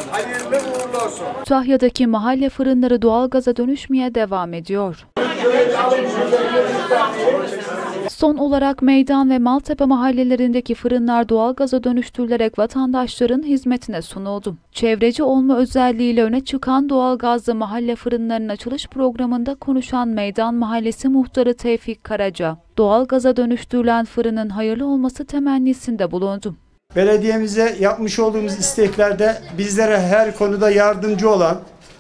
Hayırlı uğurlu olsun. Kütahya'daki mahalle fırınları doğalgaza dönüşmeye devam ediyor. Son olarak Meydan ve Maltepe mahallelerindeki fırınlar doğalgaza dönüştürülerek vatandaşların hizmetine sunuldu. Çevreci olma özelliğiyle öne çıkan doğalgazlı mahalle fırınlarının açılış programında konuşan Meydan Mahallesi Muhtarı Tevfik Karaca, doğalgaza dönüştürülen fırının hayırlı olması temennisinde bulundu. Belediyemize yapmış olduğumuz isteklerde bizlere her konuda yardımcı olan,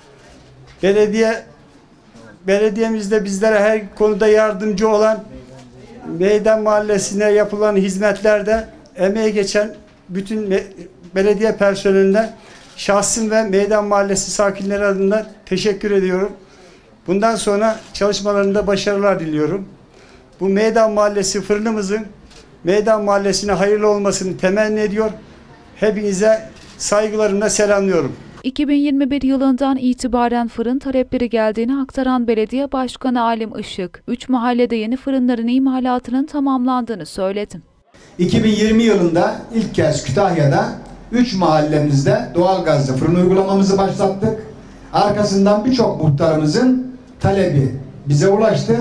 belediyemizde bizlere her konuda yardımcı olan Meydan Mahallesi'ne yapılan hizmetlerde emeği geçen bütün belediye personeline şahsım ve Meydan Mahallesi sakinleri adına teşekkür ediyorum. Bundan sonra çalışmalarında başarılar diliyorum. Bu Meydan Mahallesi fırınımızın Meydan Mahallesi'ne hayırlı olmasını temenni ediyor. Hepinize saygılarımla selamlıyorum. 2021 yılından itibaren fırın talepleri geldiğini aktaran Belediye Başkanı Alim Işık, 3 mahallede yeni fırınların imalatının tamamlandığını söyledi. 2020 yılında ilk kez Kütahya'da 3 mahallemizde doğalgazlı fırın uygulamamızı başlattık. Arkasından birçok muhtarımızın talebi bize ulaştı.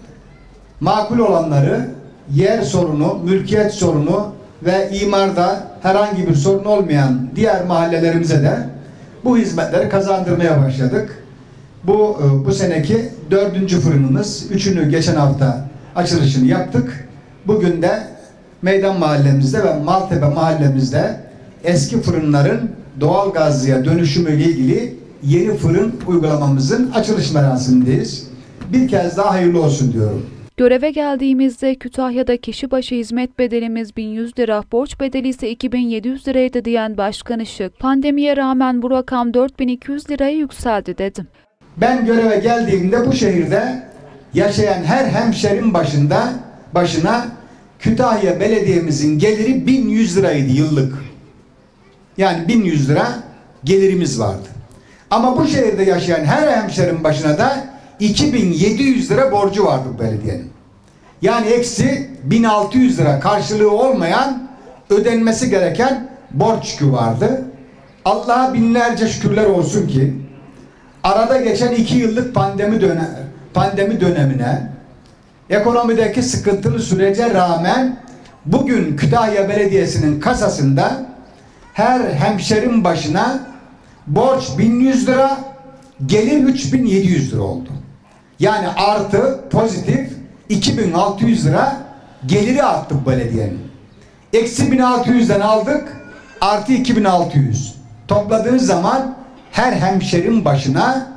Makul olanları, yer sorunu, mülkiyet sorunu ve imarda herhangi bir sorun olmayan diğer mahallelerimize de bu hizmetleri kazandırmaya başladık. Bu seneki 4. fırınımız. 3'ünü geçen hafta açılışını yaptık. Bugün de Meydan Mahallemizde ve Maltepe Mahallemizde eski fırınların doğalgazlıya dönüşümü ile ilgili yeni fırın uygulamamızın açılış merasimindeyiz. Bir kez daha hayırlı olsun diyorum. Göreve geldiğimizde Kütahya'da kişi başı hizmet bedelimiz 1100 lira, borç bedeli ise 2700 liraydı diyen Başkan Işık, pandemiye rağmen bu rakam 4200 liraya yükseldi dedi. Ben göreve geldiğimde bu şehirde yaşayan her hemşerin başına Kütahya Belediye'mizin geliri 1100 liraydı yıllık. Yani 1100 lira gelirimiz vardı. Ama bu şehirde yaşayan her hemşerin başına da 2700 lira borcu vardı bu belediyenin. Yani eksi 1600 lira karşılığı olmayan ödenmesi gereken borç yükü vardı. Allah'a binlerce şükürler olsun ki arada geçen 2 yıllık pandemi dönemine, ekonomideki sıkıntılı sürece rağmen bugün Kütahya Belediyesi'nin kasasında her hemşerin başına borç 1100 lira, gelir 3700 lira oldu. Yani artı pozitif 2600 lira geliri arttı bu belediyenin. Eksi 1600'den aldık, artı 2600. Topladığınız zaman her hemşerin başına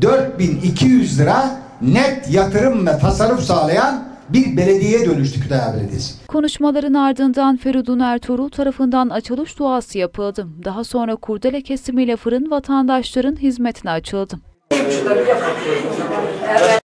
4200 lira net yatırım ve tasarruf sağlayan bir belediyeye dönüştü Kütahya Belediyesi. Konuşmaların ardından Feridun Ertuğrul tarafından açılış duası yapıldı. Daha sonra kurdele kesimiyle fırın vatandaşların hizmetine açıldı. Evet.